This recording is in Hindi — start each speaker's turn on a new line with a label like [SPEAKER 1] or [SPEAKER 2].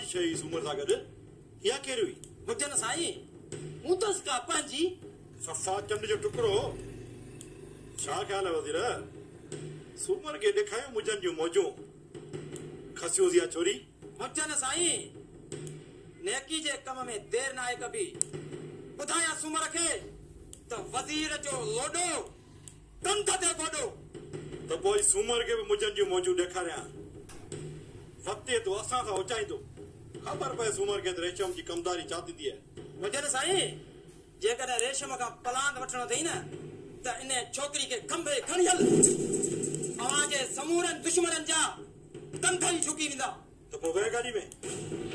[SPEAKER 1] शइ सूमर सां गॾु इहा कहिड़ी हुई?
[SPEAKER 2] मुझन साईं मुतस का पंजी
[SPEAKER 1] सफ़ा चंड जो टुकड़ो। छा ख़्याल है वज़ीर? सूमर खे ॾेखारियो मुझनि जूं मौजूं खसियो या छोरी।
[SPEAKER 2] मुझन साईं नेकी जे कम में देर ना आहे कभी ॿुधाया सूमर खे त वज़ीर जो लोडो कंध ते गोडो।
[SPEAKER 1] त पोइ सूमर खे बि मुझनि जूं मौजूं ॾेखारियां। वक़्ते तो असां सां उचाईंदो। ख़बर पए सूमर खे त रेशम जी कमदारी छा थींदी आहे।
[SPEAKER 2] मुझन साईं जेकॾहिं रेशम खां पलांद वठणो अथई न त इन छोकिरी खे खंभे खणी हल अव्हां जे समूरनि दुश्मननि जा कंध ई झुकी वेंदा।
[SPEAKER 1] त पोइ वे गाॾी में